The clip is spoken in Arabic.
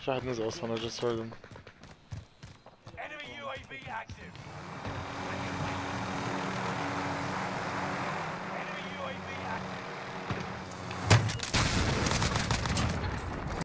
في واحد نزل اصلا I just heard him. Enemy UAV active.